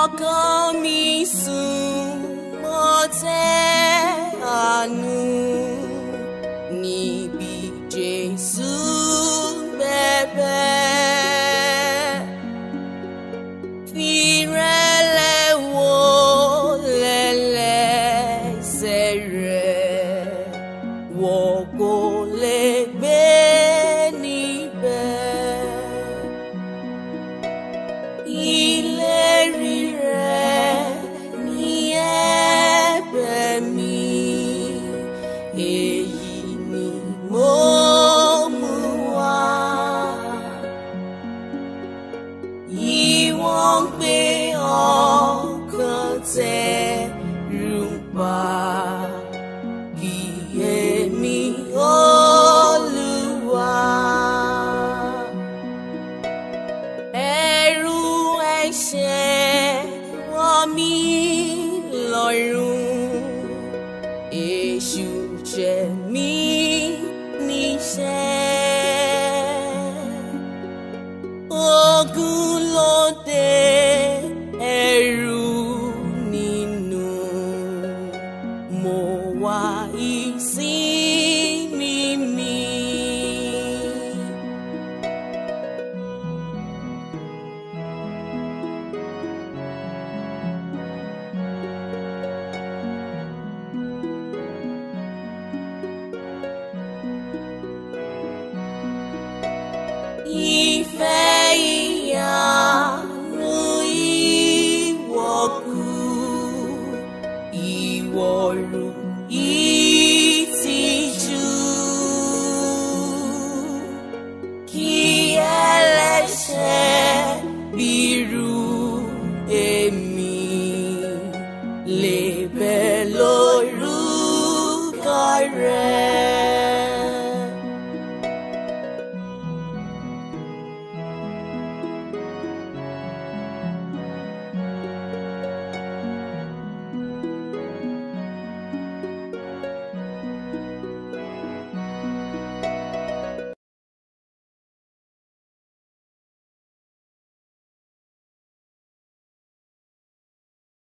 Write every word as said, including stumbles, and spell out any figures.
Okan mi Sunmo Ite àánú níbi Jésù bẹ̀bẹ̀. Fìrẹ̀lẹ̀ wólẹ̀ lẹ́sẹ̀ rẹ̀, wọ́n kò lè gbé níbẹ̀. Ìlérí rẹ̀ ni ẹ̀bẹ̀ mi, èyí ni mo mú wá. Ìwọ̀n gbé ọkàn tẹ̀rù bà, kí èmi Olúwa. Ẹ̀rù ẹ̀ṣẹ̀